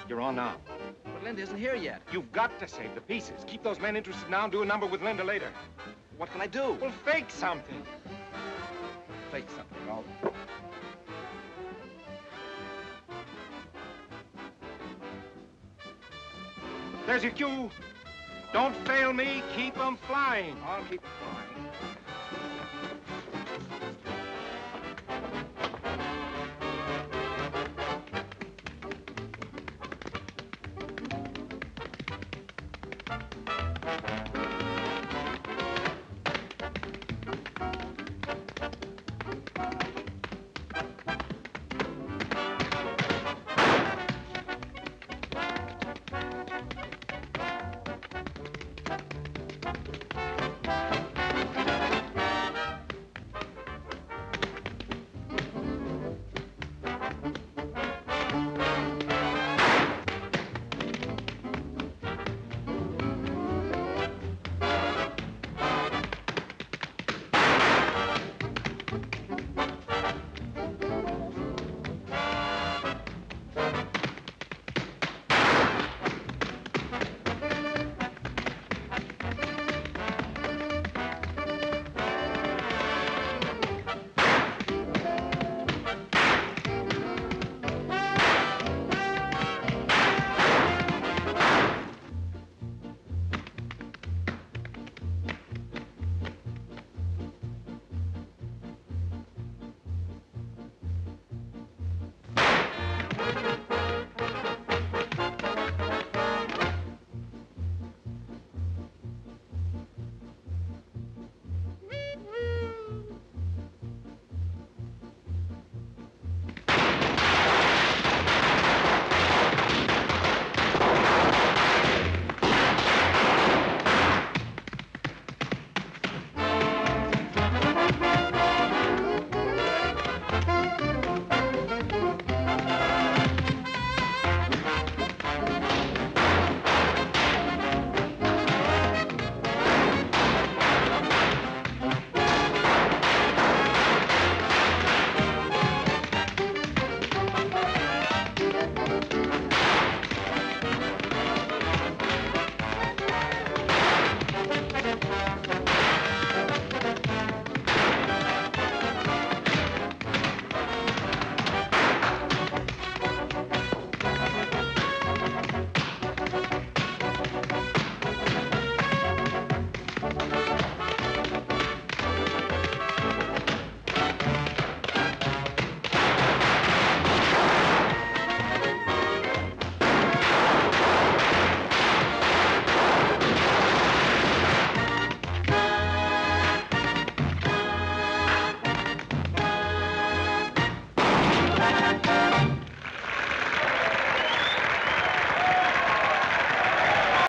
You're on now. But Linda isn't here yet. You've got to save the pieces. Keep those men interested now and do a number with Linda later. What can I do? Well, fake something. Fake something. Well, there's your cue. Don't fail me. Keep 'em flying. I'll keep it flying.